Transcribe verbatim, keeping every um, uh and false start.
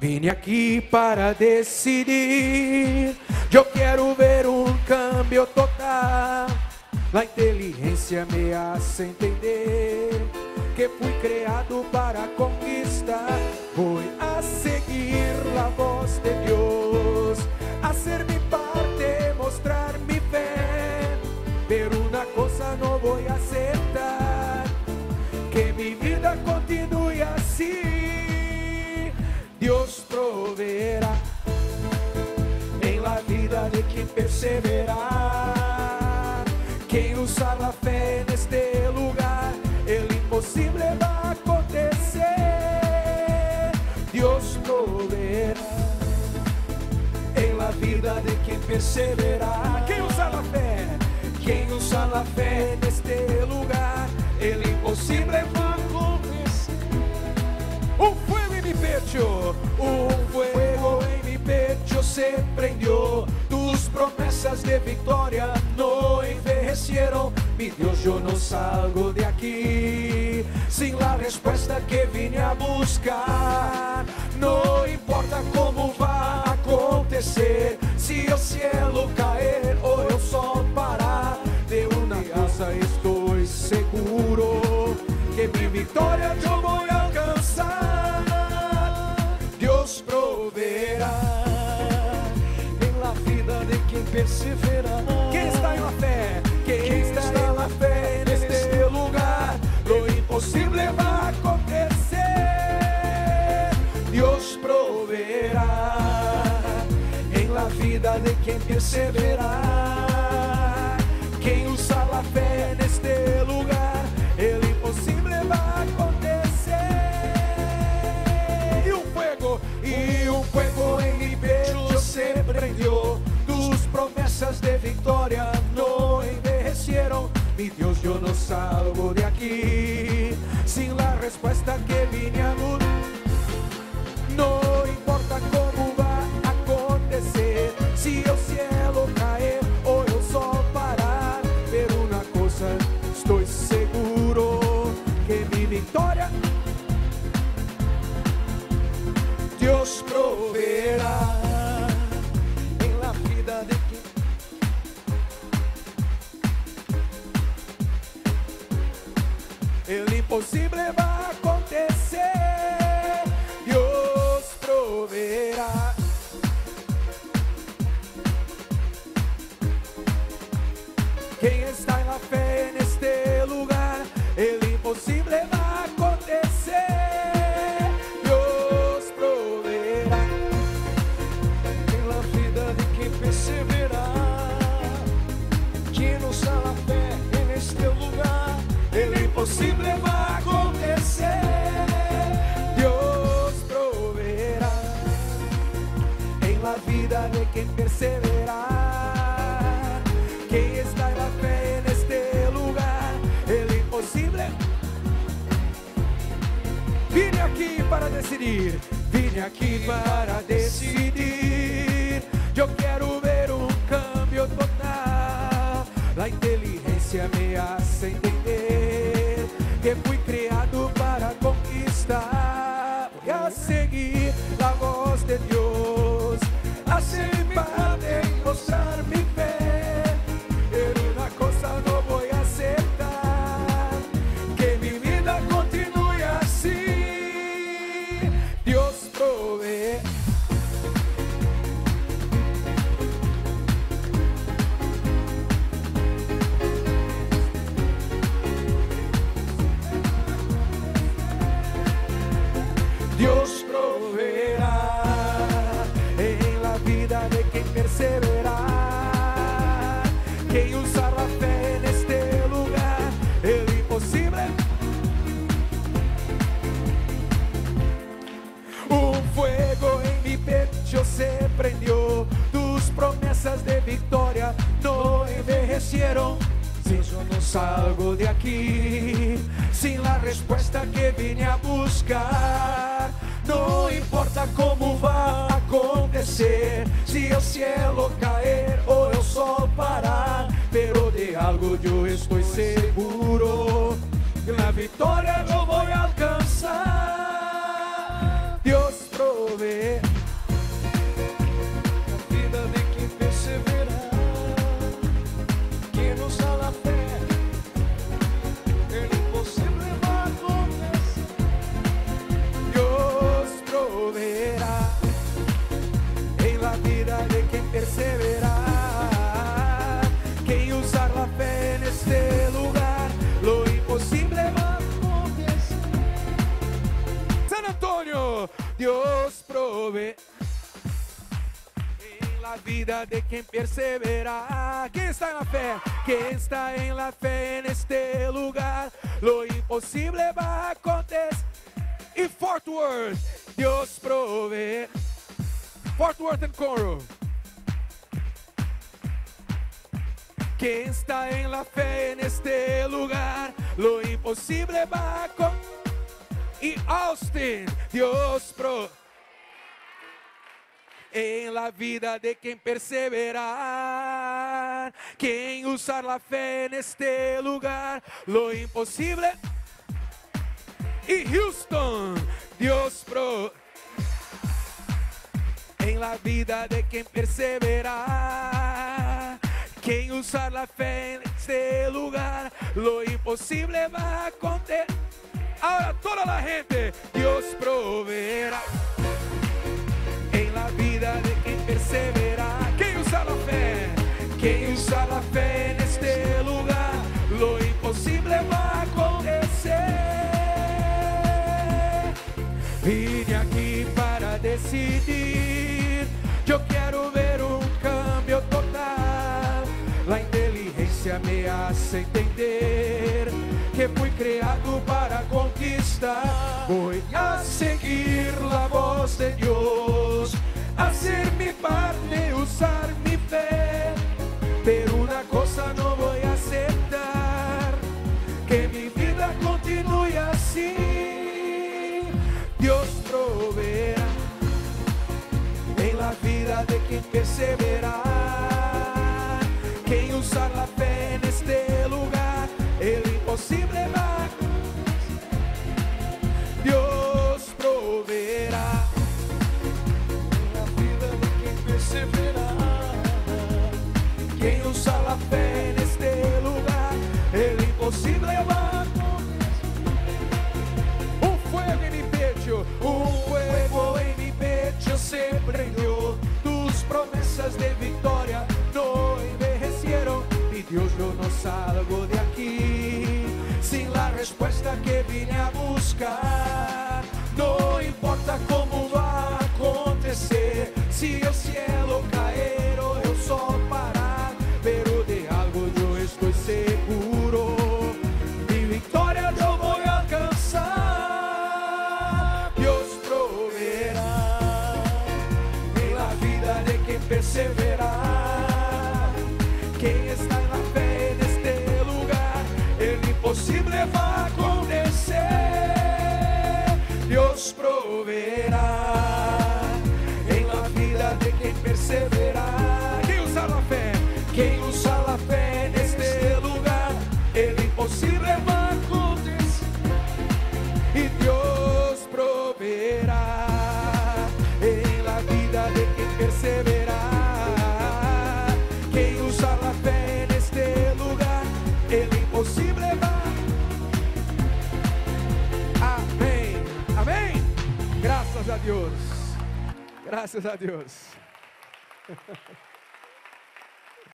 Vine aqui para decidir. Eu quero ver um câmbio total. A inteligência me hace entender que fui criado para conquistar. Vou a seguir a voz de Deus, a ser mi parte, mostrar mi fé. Pero una cosa no voy a aceptar, que mi vida continue assim. Deus proverá em la vida de quem perseverar. Quem usar a fé neste lugar, o impossível vai acontecer. Deus proverá em la vida de quem perseverar. Quem usar a fé, quem usar a fé neste lugar, o impossível vai acontecer. Um fuego em mi pecho, um fuego em mi pecho se prendió. Tus promessas de vitória não envelhecieron. Mi Deus, eu não salgo de aqui sem a resposta que vine a buscar. Não importa como vai acontecer, se o cielo cair ou o sol parar, de uma coisa estou seguro, que mi vitória eu vou alcançar. Deus proverá em la vida de quem perseverar. Quem está em la fé, quem, quem está, está em la fé neste lugar, o impossível vai acontecer. Deus proverá em la vida de quem perseverar. Quem usar a fé neste lugar, o impossível vai acontecer. E um fuego, e um fuego em mi pecho se prendió. Tus promessas de vitória não envelhecieron. Mi Deus, eu não salgo de aqui sem a resposta que vine a buscar. Não importa como vai acontecer, se o cielo cair ou o sol parar, pero uma coisa estou seguro, que mi vitória Deus proverá em la vida de quem o impossível vai acontecer. Deus proverá. Quem está em la fé neste lugar, o impossível vai acontecer. Deus proverá em la vida de quem perseverar. Quem usa a fé neste lugar, o impossível vai acontecer. Deus proverá em la vida de quem perseverar. Quem está em la fé neste lugar, o impossível. Vine aqui para decidir, vine aqui para decidir. Eu quero ver um câmbio total. A inteligência me hace entender que fui criado para conquistar. Voy a seguir a voz de Deus, a ser mi parte y mostrar mi fe. Pero una cosa no voy a aceptar, que mi vida continue así. Dios provee. Dios proveerá en la vida de quien perseverar. Quien usa la fe en este lugar, el imposible. Un fuego en mi pecho se prendió. Tus promesas de victoria no envejecieron. Si yo no salgo de aquí sin la respuesta que vine a buscar, no importa cómo va a acontecer, si el cielo caer o el sol parar, pero de algo yo estoy seguro, la victoria yo voy a alcanzar. Dios provee. prover. A vida de quem persevera, quem usa a fé, el imposible va a acontecer. Dios proveerá en la vida de quien persevera, quem usar la fe en este lugar, lo imposible va a acontecer. San Antonio, Dios provee en la vida de quien persevera. ¿Quién está en la fe? ¿Quién está en la fe en este lugar? Lo imposible va a acontecer. Y Fort Worth, Dios provee. Fort Worth en coro. ¿Quién está en la fe en este lugar? Lo imposible va a acontecer. Y Austin, Dios pro en la vida de quien perseverar, quien usar la fe en este lugar, lo imposible. Y Houston, Dios pro en la vida de quien perseverar, quien usar la fe en este lugar, lo imposible va a acontecer. Ahora toda la gente, Dios proveerá en la vida de quien persevera. Quien usa la fe, quien usa la fe en este lugar, lo imposible va a acontecer. Vine aquí para decidir, yo quiero ver un cambio total. La inteligencia me hace entender que fui creado para conquistar. Voy a seguir la voz de Dios, hacer mi parte, usar mi fe. Pero una cosa no voy a aceptar, que mi vida continúe así. Dios proveerá en la vida de quien persevera, quien usar la fe en este lugar, el imposible va. Dios proveerá en la vida de quien persevera, quien usa la fe en este lugar, el imposible va. Un fuego en mi pecho, un fuego en mi pecho se prendió. Tus promesas de victoria no envejecieron. Y Dios, yo no salgo de aquí sin la respuesta que vine a buscar. No importa cómo va a acontecer, si el cielo caer o el sol parar, pero de algo yo estoy seguro, mi victoria yo voy a alcanzar. Dios proveerá en la vida de quien persevera, quien está en la fe en este lugar, el imposible va a acontecer. Dios proveerá en la vida de quien persevera, quien usa la fe, quien usa la fe en este lugar, el imposible va a acontecer. Y Dios proveerá en la vida de quien persevera, quien usa la fe en este lugar, el imposible va. Amén, amén. Gracias a Dios, gracias a Dios.